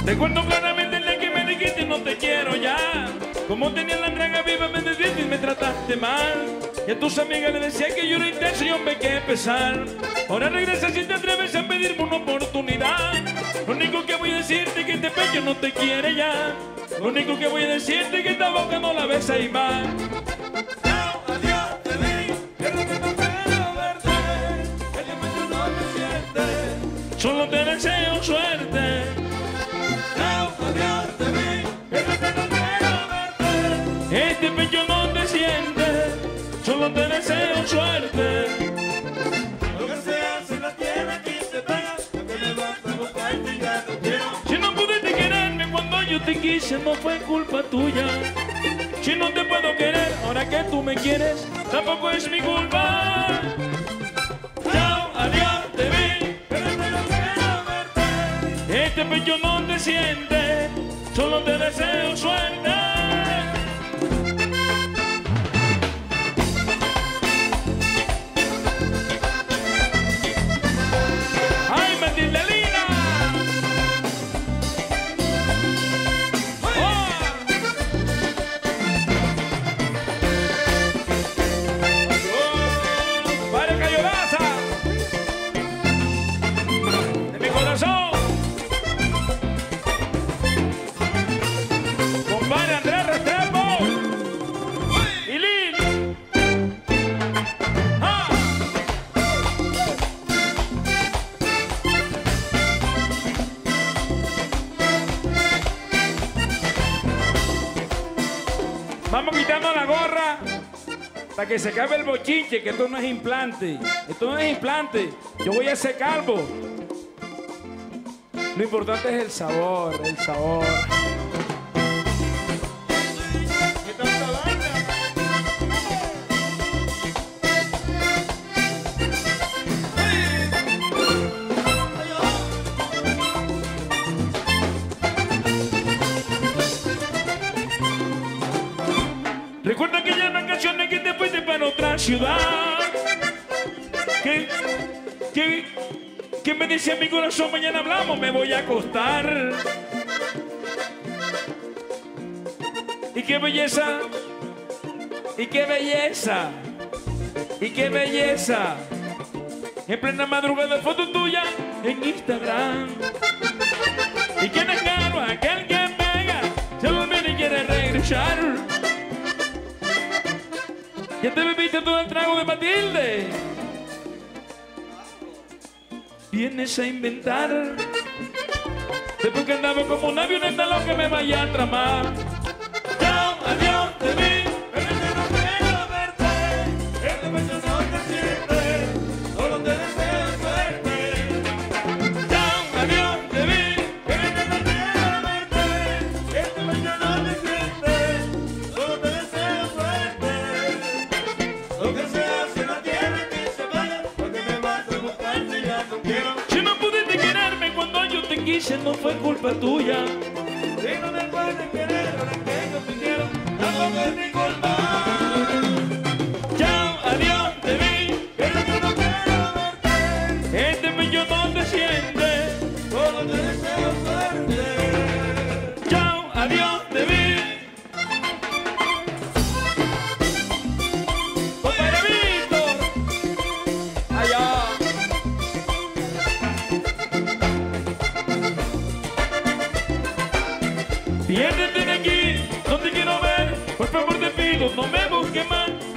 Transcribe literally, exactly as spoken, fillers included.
Recuerdo claramente el día que me dijiste no te quiero ya. Como tenía la draga viva me desdiste y me trataste mal. Y a tus amigas le decía que yo era intenso y hombre que pesar. Ahora regresas y te atreves a pedirme una oportunidad. Lo único que voy a decirte es que este pecho no te quiere ya. Lo único que voy a decirte es que esta boca no la besa y más. Chao, adiós, te vi, que no te quiero verte. Este pecho no te siente. Solo te deseo suerte. Chao, adiós, te vi, que no te quiero verte. Este pecho no te siente. Solo te deseo suerte. Lo que se hace la tierra aquí se pega. Lo que me vas a buscarte y ya no quiero. Si no pudiste quererme cuando yo te quise, no fue culpa tuya. Si no te puedo querer, ahora que tú me quieres, tampoco es mi culpa. Chao, adiós, te vi, Pero te no quiero verte. este pecho no te siente, solo te deseo suerte. ¡Ay, Matilde Lina! ¡Oh! ¡Oh! ¡Vale, Cayolaza! ¡De mi corazón! ¡Compadre Andrés Restrepo! ¡Y Lin! ¡Ah! Vamos quitando la gorra para que se acabe el bochinche, que esto no es implante. Esto no es implante. Yo voy a ser calvo. Lo importante es el sabor, el sabor. ¿Qué tanta vaina? Recuerda aquellas vacaciones que te fuiste para otra ciudad. Que, que, que me decía mi corazón, mañana hablamos, me voy a acostar. Y qué belleza, y qué belleza, y qué belleza. En plena madrugada foto tuya en Instagram. Y quién es caro, aquel que pega, se lo olvida y quiere regresar. Ya te bebiste todo el trago de Matilde. Vienes a inventar. Después que andaba como un avioneta lo que me vaya a tramar. Chao, adiós, te vi. Pero yo no quiero verte. Este pecho no te siente. Solo te deseo suerte. Chao, adiós, te vi. Pero yo no quiero verte. Este pecho no te siente. Solo te deseo suerte. Lo que se hace en la tierra que se vaya. Porque me vas a buscarte y ya no quiero. Si no pudiste quererme cuando yo te quise, no fue culpa tuya. Si no me puedes querer, ahora que yo te quiero, tampoco es mi culpa. Chao, adiós, te vi. Pero yo no quiero verte. Este pecho no te siente. Solo te deseo suerte. Chao, adiós, te vi. Compadre Víctor. Allá. Piérdete de aquí, no te quiero ver. Por favor te pido, no me busques más.